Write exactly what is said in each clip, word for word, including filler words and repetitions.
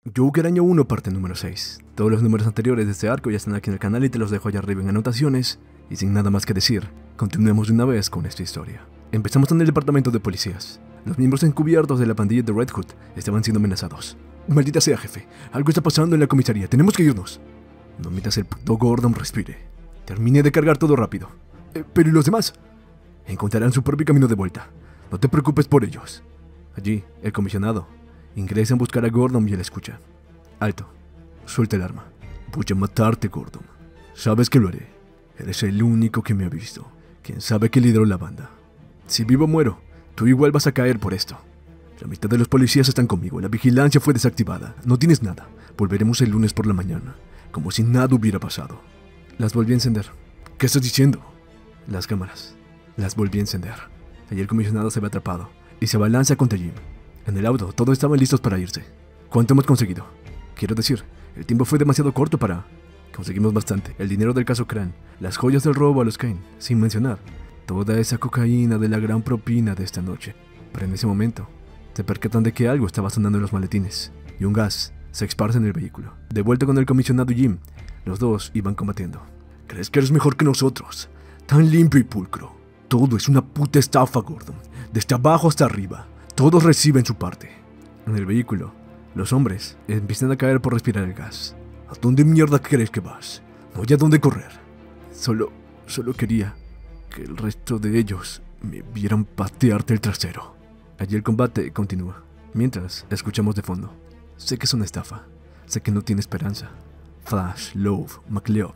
Joker Año uno, parte número seis. Todos los números anteriores de este arco ya están aquí en el canal y te los dejo allá arriba en anotaciones. Y sin nada más que decir, continuemos de una vez con esta historia. Empezamos en el departamento de policías. Los miembros encubiertos de la pandilla de Red Hood estaban siendo amenazados. Maldita sea, jefe, algo está pasando en la comisaría, tenemos que irnos. No metas el puto Gordon, respire. Termine de cargar todo rápido. Eh, pero ¿y los demás? Encontrarán su propio camino de vuelta. No te preocupes por ellos. Allí, el comisionado ingresa en buscar a Gordon y él escucha. Alto. Suelta el arma. Voy a matarte, Gordon. Sabes que lo haré. Eres el único que me ha visto. Quien sabe que lideró la banda. Si vivo o muero, tú igual vas a caer por esto. La mitad de los policías están conmigo. La vigilancia fue desactivada. No tienes nada. Volveremos el lunes por la mañana. Como si nada hubiera pasado. Las volví a encender. ¿Qué estás diciendo? Las cámaras. Las volví a encender. Allí el comisionado se ve atrapado y se abalanza contra Jim. En el auto, todos estaban listos para irse. ¿Cuánto hemos conseguido? Quiero decir, el tiempo fue demasiado corto para... Conseguimos bastante. El dinero del caso Crane, las joyas del robo a los Kane, sin mencionar toda esa cocaína de la gran propina de esta noche. Pero en ese momento, se percatan de que algo estaba sonando en los maletines y un gas se esparce en el vehículo. De vuelta con el comisionado Jim, los dos iban combatiendo. ¿Crees que eres mejor que nosotros? Tan limpio y pulcro. Todo es una puta estafa, Gordon. Desde abajo hasta arriba. Todos reciben su parte. En el vehículo, los hombres empiezan a caer por respirar el gas. ¿A dónde mierda crees que vas? No hay a dónde correr. Solo, solo quería que el resto de ellos me vieran patearte el trasero. Allí el combate continúa. Mientras, escuchamos de fondo. Sé que es una estafa. Sé que no tiene esperanza. Flash, Love, McLeod.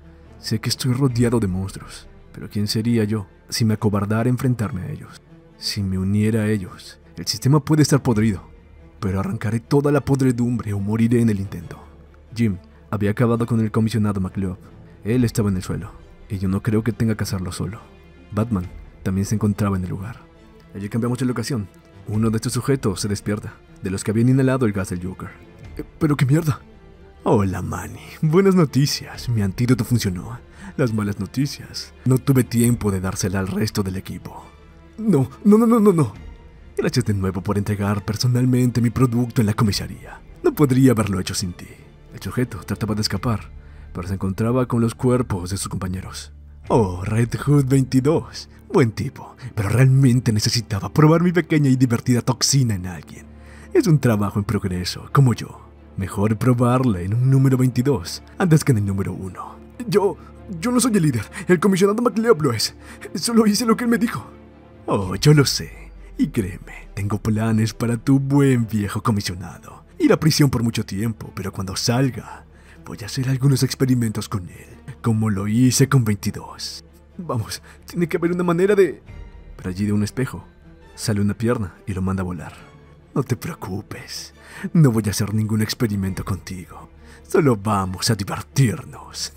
Sé que estoy rodeado de monstruos. Pero ¿quién sería yo si me acobardara a enfrentarme a ellos? Si me uniera a ellos, el sistema puede estar podrido, pero arrancaré toda la podredumbre o moriré en el intento. Jim había acabado con el comisionado McLeod. Él estaba en el suelo, y yo no creo que tenga que hacerlo solo. Batman también se encontraba en el lugar. Allí cambiamos de locación. Uno de estos sujetos se despierta, de los que habían inhalado el gas del Joker. Eh, ¿Pero qué mierda? Hola, Manny. Buenas noticias. Mi antídoto funcionó. Las malas noticias. No tuve tiempo de dársela al resto del equipo. No, no, no, no, no, no. Gracias de nuevo por entregar personalmente mi producto en la comisaría. No podría haberlo hecho sin ti. El sujeto trataba de escapar, pero se encontraba con los cuerpos de sus compañeros. Oh, Red Hood veintidós. Buen tipo, pero realmente necesitaba probar mi pequeña y divertida toxina en alguien. Es un trabajo en progreso, como yo. Mejor probarla en un número veintidós antes que en el número uno. Yo... yo no soy el líder. El comisionado McLeod lo es. Solo hice lo que él me dijo. Oh, yo lo sé. Y créeme, tengo planes para tu buen viejo comisionado. Ir a prisión por mucho tiempo, pero cuando salga, voy a hacer algunos experimentos con él, como lo hice con veintidós. Vamos, tiene que haber una manera de... Pero allí de un espejo, sale una pierna y lo manda a volar. No te preocupes, no voy a hacer ningún experimento contigo. Solo vamos a divertirnos.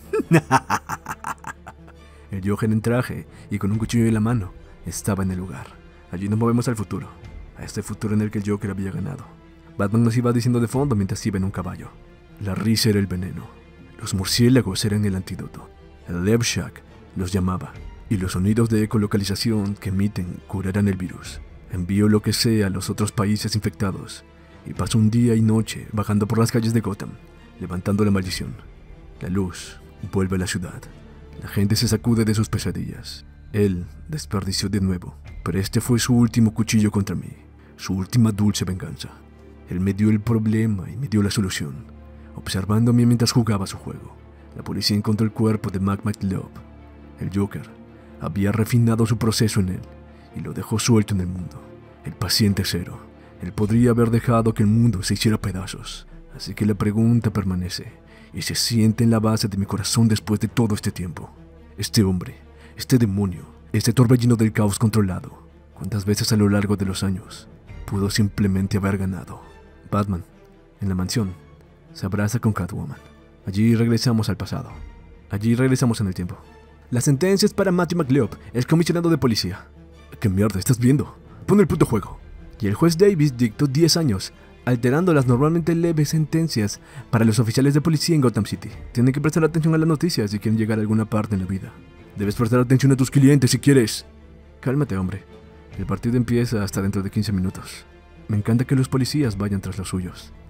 El Joker en traje y con un cuchillo en la mano estaba en el lugar. Allí nos movemos al futuro, a este futuro en el que el Joker había ganado. Batman nos iba diciendo de fondo mientras iba en un caballo. La risa era el veneno, los murciélagos eran el antídoto, el Levshack los llamaba, y los sonidos de ecolocalización que emiten curarán el virus. Envío lo que sea a los otros países infectados, y paso un día y noche bajando por las calles de Gotham, levantando la maldición. La luz vuelve a la ciudad, la gente se sacude de sus pesadillas. Él desperdició de nuevo, pero este fue su último cuchillo contra mí, su última dulce venganza. Él me dio el problema y me dio la solución, observándome mientras jugaba su juego. La policía encontró el cuerpo de Mac McLeod. El Joker había refinado su proceso en él y lo dejó suelto en el mundo. El paciente cero. Él podría haber dejado que el mundo se hiciera pedazos. Así que la pregunta permanece y se siente en la base de mi corazón después de todo este tiempo. Este hombre, este demonio, este torbellino del caos controlado, ¿cuántas veces a lo largo de los años pudo simplemente haber ganado? Batman, en la mansión, se abraza con Catwoman. Allí regresamos al pasado. Allí regresamos en el tiempo. La sentencia es para Matthew McLeod, el comisionado de policía. ¿Qué mierda estás viendo? Pon el puto juego. Y el juez Davis dictó diez años, alterando las normalmente leves sentencias para los oficiales de policía en Gotham City. Tienen que prestar atención a las noticias si quieren llegar a alguna parte en la vida. Debes prestar atención a tus clientes si quieres. Cálmate, hombre. El partido empieza hasta dentro de quince minutos. Me encanta que los policías vayan tras los suyos.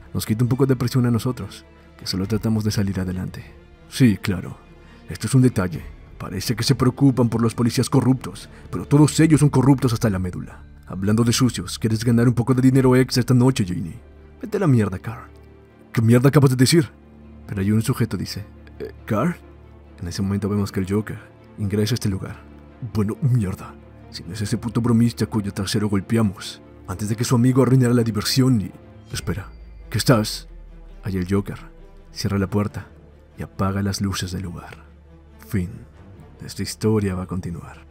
nos quita un poco de presión a nosotros, que solo tratamos de salir adelante. Sí, claro. Esto es un detalle. Parece que se preocupan por los policías corruptos, pero todos ellos son corruptos hasta la médula. Hablando de sucios, ¿quieres ganar un poco de dinero extra esta noche, Janie? Vete a la mierda, Carl. ¿Qué mierda acabas de decir? Pero hay un sujeto dice, ¿Eh, ¿Carl? En ese momento vemos que el Joker ingresa a este lugar. Bueno, mierda. Si no es ese puto bromista cuyo trasero golpeamos, antes de que su amigo arruinara la diversión y... Espera, ¿qué estás? Ahí el Joker cierra la puerta y apaga las luces del lugar. Fin. Esta historia va a continuar.